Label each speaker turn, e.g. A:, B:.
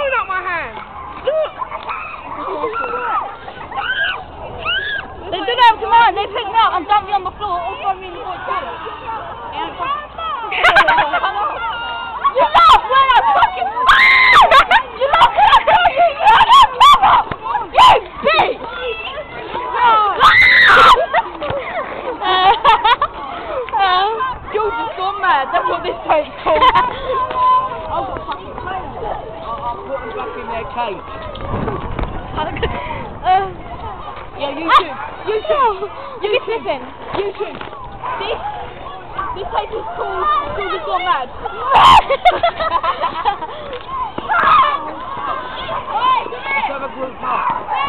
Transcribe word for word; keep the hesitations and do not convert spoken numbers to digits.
A: blowing up my hand. Look.
B: They did have command. They picked me up and dumped me on the floor. All from me in the void too. You laugh when I fucking. You laugh when I tell you. You don't cover. You bitch. You're just gone mad. That's what this tape's called.
A: I'll put them back in their cage.
B: uh,
A: Yeah, YouTube. YouTube.
B: YouTube. Listen.
A: YouTube.
B: This, this tape is called Called It's Gone Mad.
A: Let's have a group mark.